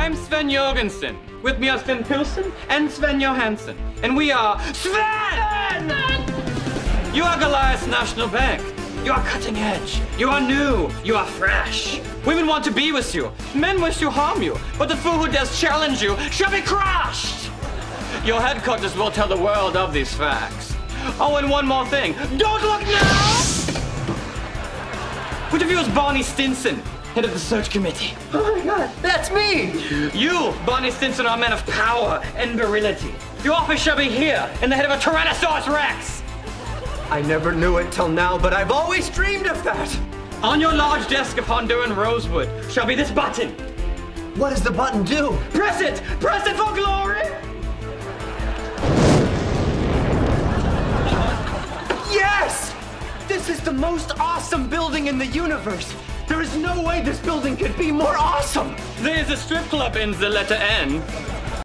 I'm Sven Jorgensen. With me are Sven Pilsen and Sven Johansson. And we are Sven! You are Goliath National Bank. You are cutting edge. You are new. You are fresh. Women want to be with you. Men wish to harm you. But the fool who dares challenge you shall be crushed. Your headquarters will tell the world of these facts. Oh, and one more thing. Don't look now! Which of you is Barney Stinson, head of the search committee? Oh my God, that's me! You, Barney Stinson, are a man of power and virility. Your office shall be here, in the head of a Tyrannosaurus Rex. I never knew it till now, but I've always dreamed of that. On your large desk upon Durham Rosewood shall be this button. What does the button do? Press it! Press it for glory! Yes! This is the most awesome building in the universe. There is no way this building could be more awesome. There is a strip club in the letter N.